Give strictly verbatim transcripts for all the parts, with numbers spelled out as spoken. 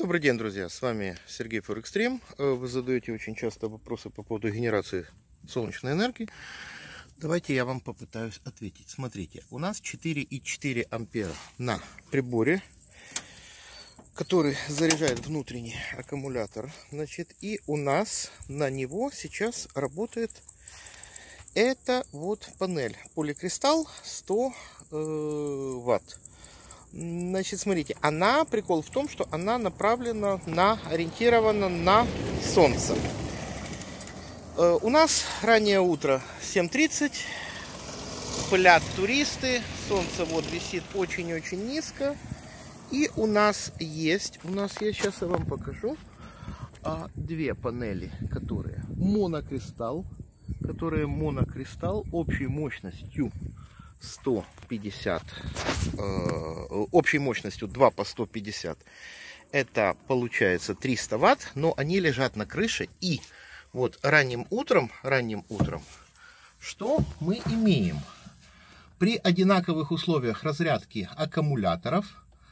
Добрый день, друзья! С вами Сергей Форекстрим. Вы задаете очень часто вопросы по поводу генерации солнечной энергии. Давайте я вам попытаюсь ответить. Смотрите, у нас четыре и четыре ампера на приборе, который заряжает внутренний аккумулятор. Значит, и у нас на него сейчас работает эта вот панель поликристалл сто ватт. Значит, смотрите, она, прикол в том, что она направлена на, ориентирована на солнце. Э, у нас раннее утро, семь тридцать, пылят туристы, солнце вот висит очень-очень низко. И у нас есть, у нас есть, сейчас я вам покажу, а, две панели, которые монокристалл, которые монокристалл общей мощностью сто пятьдесят, э, общей мощностью два по сто пятьдесят, это получается триста ватт, но они лежат на крыше. И вот ранним утром, ранним утром, что мы имеем? При одинаковых условиях разрядки аккумуляторов,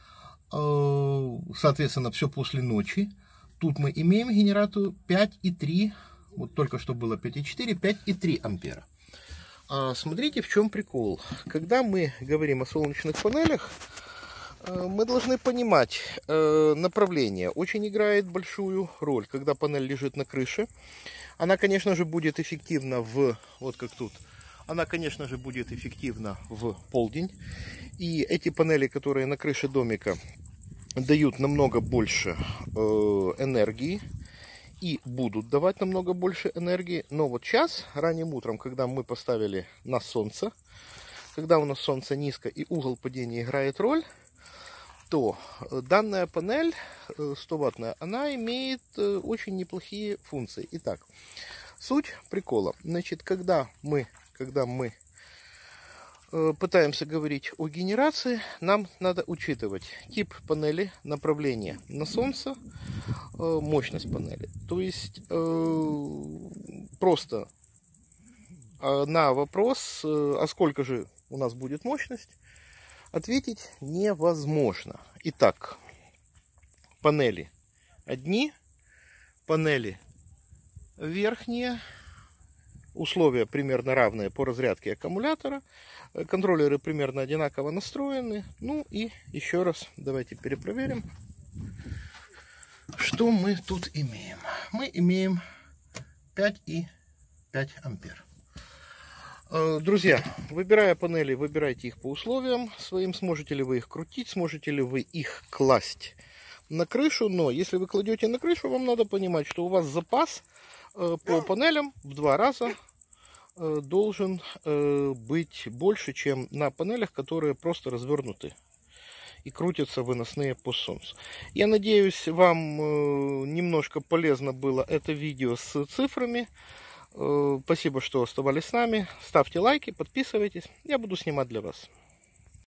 э, соответственно, все после ночи, тут мы имеем генератор пять и три, вот только что было пять и четыре, пять и три ампера. Смотрите, в чем прикол. Когда мы говорим о солнечных панелях, мы должны понимать, направление очень играет большую роль. Когда панель лежит на крыше, она, конечно же, будет эффективна в, вот как тут, она, конечно же, будет эффективна в полдень. И эти панели, которые на крыше домика, дают намного больше энергии. И будут давать намного больше энергии. Но вот сейчас, ранним утром, когда мы поставили на солнце, когда у нас солнце низко и угол падения играет роль, то данная панель сто ваттная, она имеет очень неплохие функции. Итак, суть прикола. Значит, когда мы, когда мы пытаемся говорить о генерации, нам надо учитывать тип панели, направление на солнце, мощность панели. То есть просто на вопрос, а сколько же у нас будет мощность, ответить невозможно. Итак, панели одни, панели верхние, условия примерно равные по разрядке аккумулятора, контроллеры примерно одинаково настроены. Ну и еще раз давайте перепроверим, что мы тут имеем. Мы имеем пять и пять ампер. Друзья, выбирая панели, выбирайте их по условиям своим. Сможете ли вы их крутить, сможете ли вы их класть на крышу. Но если вы кладете на крышу, вам надо понимать, что у вас запас по панелям в два раза должен быть больше, чем на панелях, которые просто развернуты и крутятся выносные по солнцу. Я надеюсь, вам немножко полезно было это видео с цифрами. Спасибо, что оставались с нами. Ставьте лайки, подписывайтесь. Я буду снимать для вас.